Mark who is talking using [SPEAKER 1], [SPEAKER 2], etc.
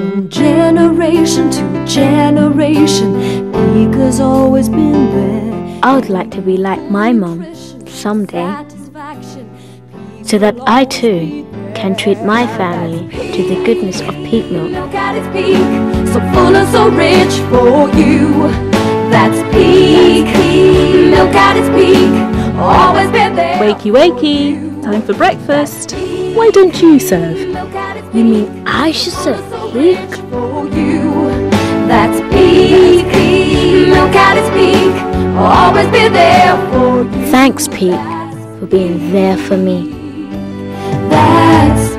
[SPEAKER 1] From generation to generation, Peak has always been there.
[SPEAKER 2] I would like to be like my mum someday, so that I too can treat my family to the goodness of peak milk.
[SPEAKER 1] Milk at its peak, so full and so rich for you. That's Peak. Milk at its peak, always been there.
[SPEAKER 3] Wakey wakey, time for breakfast. Why don't you serve?
[SPEAKER 2] You mean I should serve Peak?
[SPEAKER 1] For you. That's Peak. Milk at its peak, always been there for you.
[SPEAKER 2] Thanks, Peak, for being there for me.
[SPEAKER 1] That's